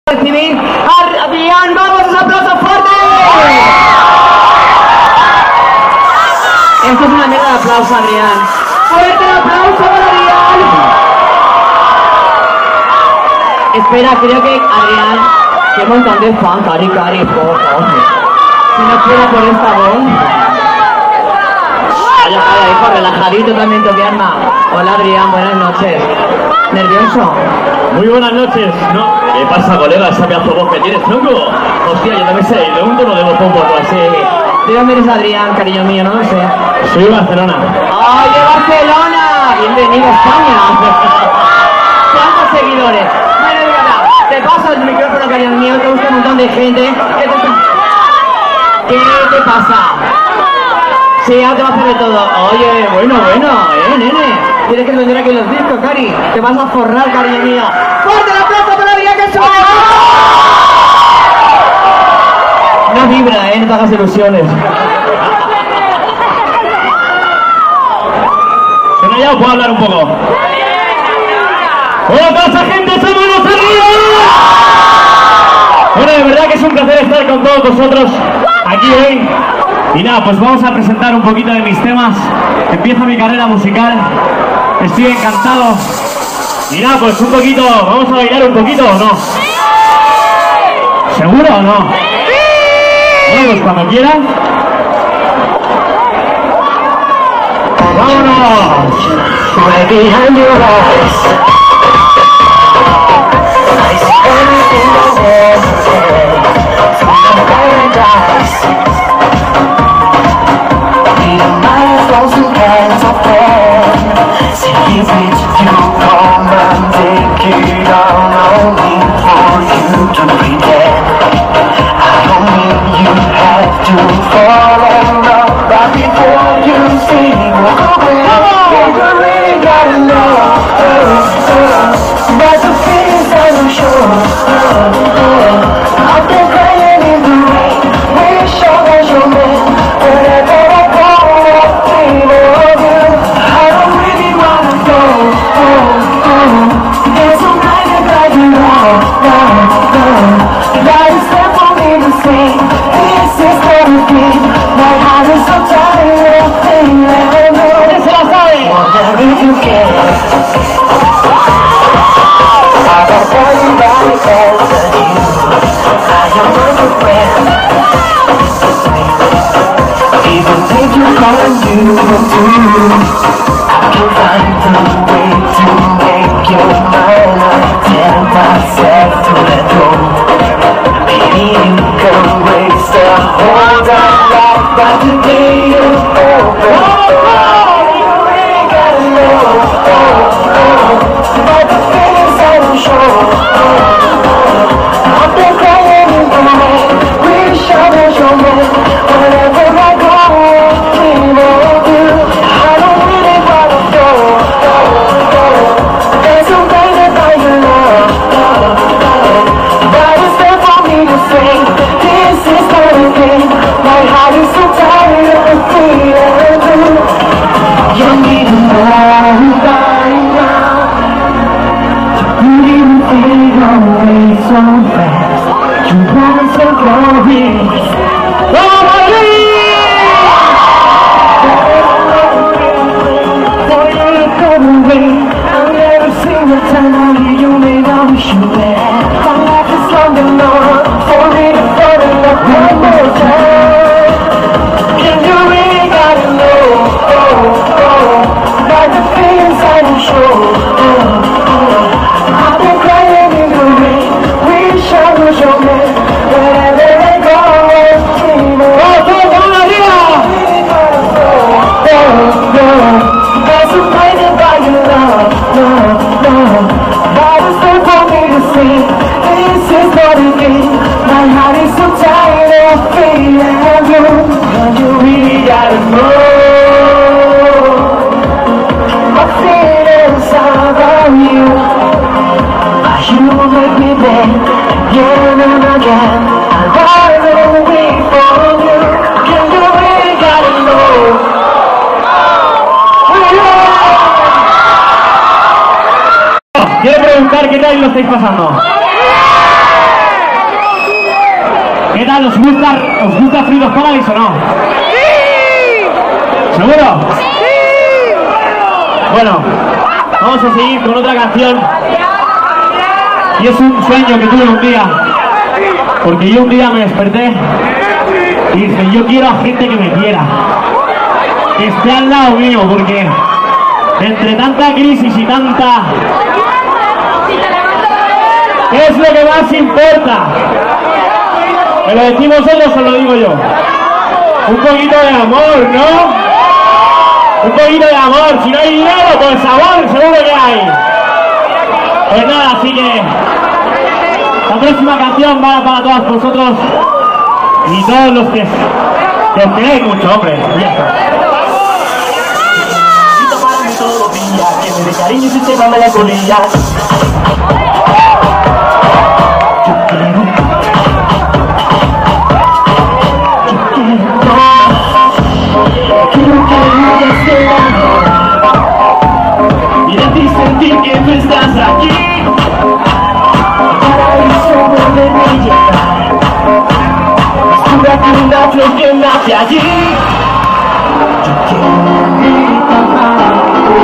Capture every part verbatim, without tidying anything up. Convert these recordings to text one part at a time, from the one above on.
recibir a Adrián. ¡Vamos, un aplauso fuerte! Esto es una mierda de aplauso, Adrián. ¡Fuerte el aplauso para Adrián! Espera, creo que Adrián, qué montón de fan, cari, cari, por si no fuera por esta voz. Vaya, vaya, hijo, relajadito también tu pierna. Hola, Adrián, buenas noches. ¿Nervioso? Muy buenas noches, ¿no? ¿Qué pasa, colega? Esa pedazo de voz que tienes, tronco. Hostia, yo también sé, de un tono de voz un poco así. ¿De dónde eres, Adrián, cariño mío? No lo sé. Soy de Barcelona. ¡Ay, de Barcelona! Bienvenido a España. ¿Cuántos seguidores? Bueno, de verdad, te paso el micrófono, cariño mío, te gusta un montón de gente. ¿Qué te, ¿Qué te pasa? Sí, ahora te va a hacer de todo. Oye, bueno, bueno, eh, nene. Tienes que vender aquí los discos, Cari. Te vas a forrar, cariño mío. ¡Fuerte el aplauso para Adrián, que suena! No vibra, eh, no te hagas ilusiones. ¿Suena ya o puedo hablar un poco? ¡Hola, toda esa gente! ¡Somos los arriba! Bueno, de verdad que es un placer estar con todos vosotros aquí hoy. Y nada, pues vamos a presentar un poquito de mis temas. Empieza mi carrera musical. Estoy encantado. Y nada, pues un poquito, ¿vamos a bailar un poquito o no? ¿Seguro o no? Bueno, pues cuando quieran. ¡Vámonos! Right behind your eyes, I see everything that's there. From paradise, needing my frozen hands of pain. See if it's you, come and take it all. No need for you to pretend. I don't mean you have to fall in love, but before you see walk away. You really gotta know, oh, oh, but the feelings that I'm sure, oh, oh, I've been crying in the rain, wish I was your man, wherever I go, I dream of you. I don't really wanna go, oh, oh, there's no night that you want, no, no, that is there for me to say, this is what it is, my heart is so tired of feeling you. Wonder if you care. I don't want anybody else than you. I am your friend. Even if you come and do what you, I can find a way to make you mine. I tell myself to let go. Maybe you can waste the whole damn life, but today is over. Quiero preguntar qué tal lo estáis pasando. general, ¿os gusta, os gusta Fridos Paradise o no? ¡Sí! ¿Seguro? ¡Sí! Bueno, vamos a seguir con otra canción. Y es un sueño que tuve un día. Porque yo un día me desperté y dije, yo quiero a gente que me quiera. Que esté al lado mío, porque entre tanta crisis y tanta... ¿Qué es lo que más importa? ¿Me lo decimos ellos o lo digo yo? Un poquito de amor, ¿no? Un poquito de amor. Si no hay dinero, pues amor, seguro que hay. Pues nada, así que la próxima canción va para todos vosotros y todos los que, que os queréis mucho, hombre. Y ya está. Que me dé cariño y se sepa melancolía. Y de ti sentir que tú estás aquí, paraíso poderme llegar. Estuve aquí una flor que nace allí. Yo quiero gritar para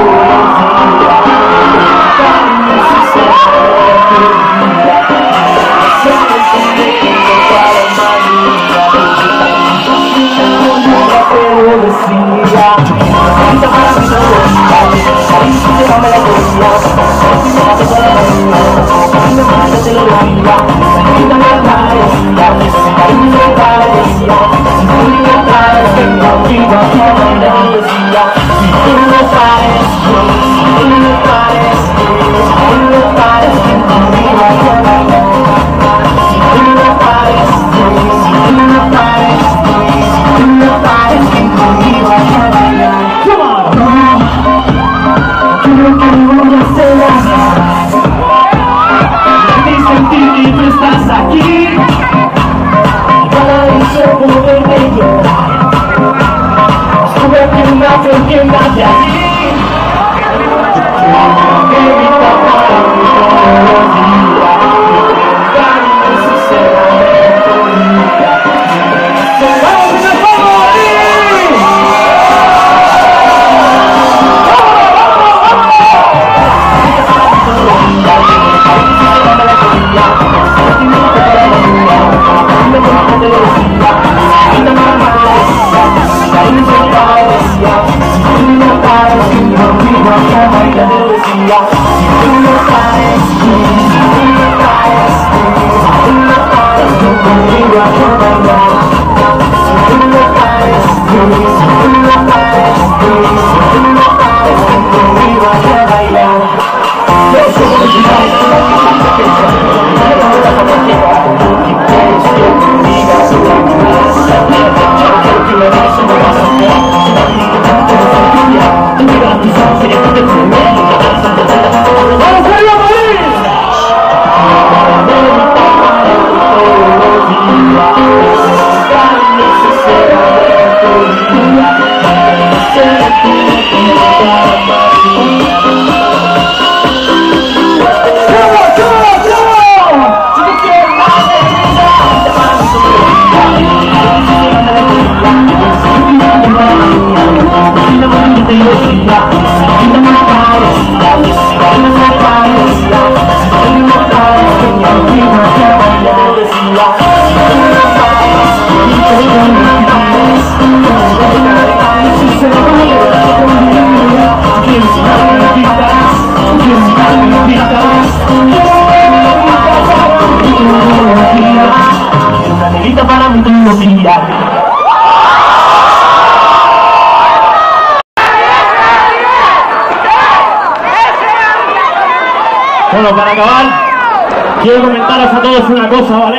Bueno, para acabar, quiero comentaros a todos una cosa, ¿vale?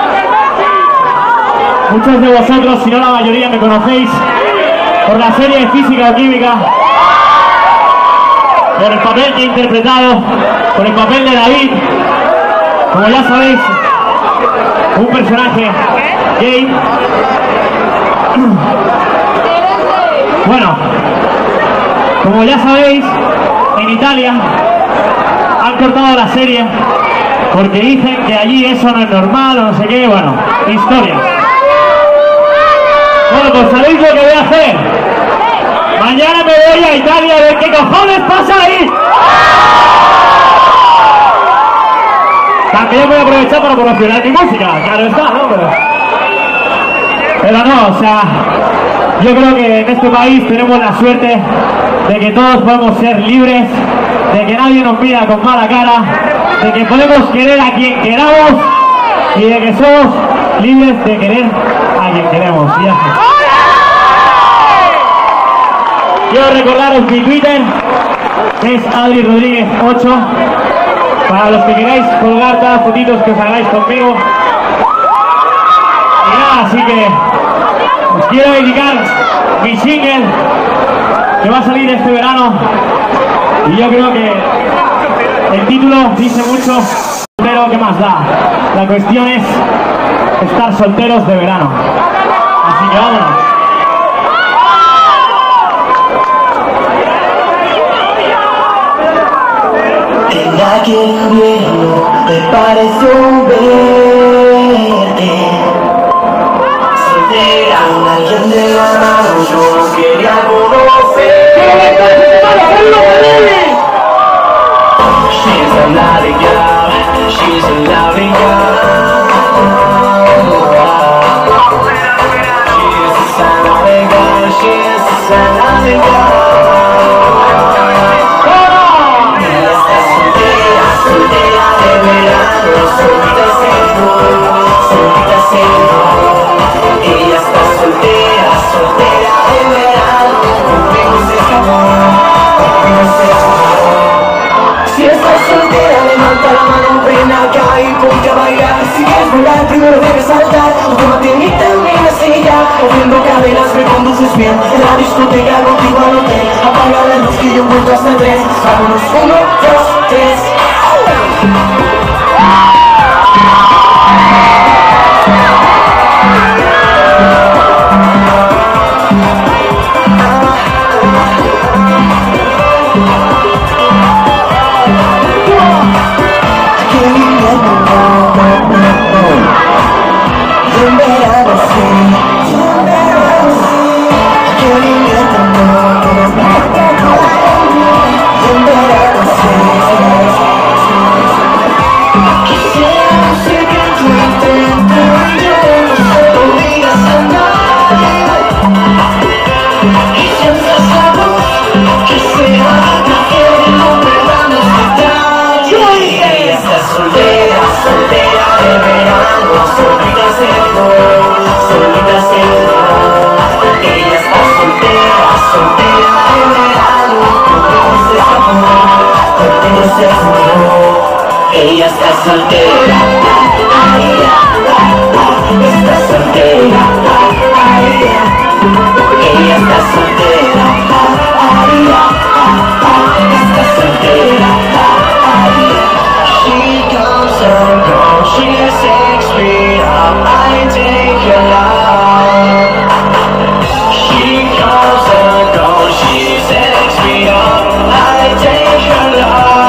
Muchos de vosotros, si no la mayoría, me conocéis por la serie de Física o Química, por el papel que he interpretado, por el papel de David, como ya sabéis, un personaje gay. Bueno, como ya sabéis, en Italia han cortado la serie porque dicen que allí eso no es normal o no sé qué, bueno, historias. Bueno, pues ¿sabéis lo que voy a hacer? Mañana me voy a Italia a ver qué cojones pasa ahí. También voy a aprovechar para promocionar mi música, claro está, ¿no? Pero, pero no, o sea, yo creo que en este país tenemos la suerte de que todos podemos ser libres, de que nadie nos mira con mala cara, de que podemos querer a quien queramos y de que somos libres de querer a quien queremos. Y ya está. Quiero recordaros mi Twitter, que es Adri Rodríguez ocho, para los que queráis colgar todas las fotitos que os hagáis conmigo. Y nada, así que os quiero dedicar mi single que va a salir este verano. Y yo creo que el título dice mucho, pero ¿qué más da? La cuestión es estar solteros de verano. Así que vámonos. En aquel invierno me pareció verte soltera, alguien de la mano yo no quería conocer. She's a lovely girl, she's a lovely girl. She's a lovely girl, she's a lovely girl. Soltera de verano, solita siendo, solita siendo. Ella está soltera, soltera de verano. Conmigo se escapó, conmigo se escapó. Si estás soltera, levanta la mano, ven acá y ponte a bailar. Si quieres volar, primero debes saltar. Tómate mi también la silla, moviendo caderas, me conduces bien. En la discoteca contigo al hotel, apaga la luz que yo vuelto hasta tres. Vámonos, uno, dos, tres. Ella está soltera, ay, está soltera, ay, ella está soltera, ay, está soltera, ay. She comes and goes, she's six feet up, I take her love. She comes and goes, she's six feet up, I take her love.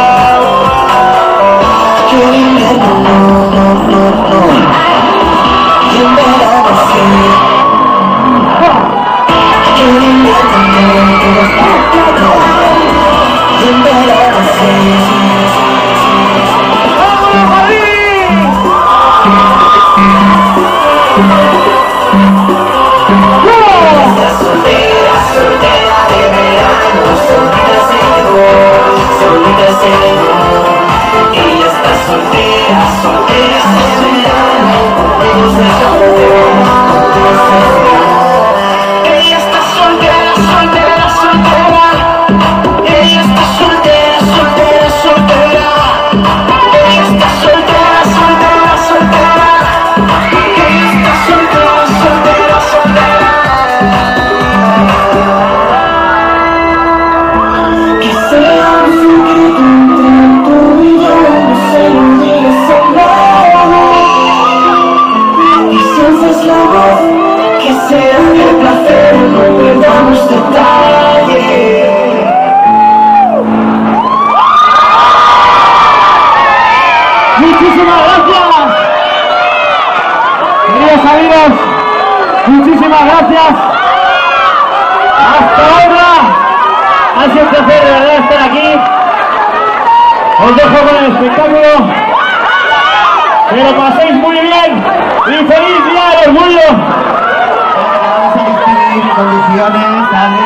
Muchísimas gracias. Hasta ahora. Ha sido un placer de verdad estar aquí. Os dejo con el espectáculo. Que lo paséis muy bien. Y feliz día del orgullo. Vamos a despedir en condiciones, ¿sabes?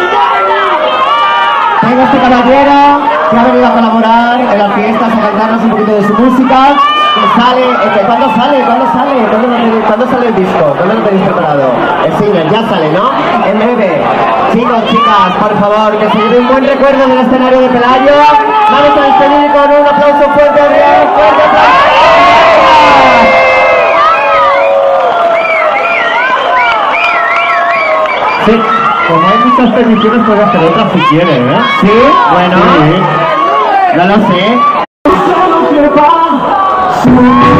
Tengo este caballero que ha venido a colaborar en las fiestas, a cantarnos un poquito de su música. Que sale, eh, ¿cuándo sale? ¿Cuándo sale? ¿Cuándo, lo tenéis- ¿Cuándo sale el disco? ¿Cuándo lo tenéis preparado? El single, ya sale, ¿no? En breve. Chicos, chicas, por favor, que se lleve un buen recuerdo del escenario de Pelayo. Vamos a despedir con un aplauso fuerte, bien, fuerte aplauso. Sí, como hay muchas peticiones, puedes hacer otras si quieres, ¿eh? ¿Sí? Bueno, Sí. no lo sé. Solo que va.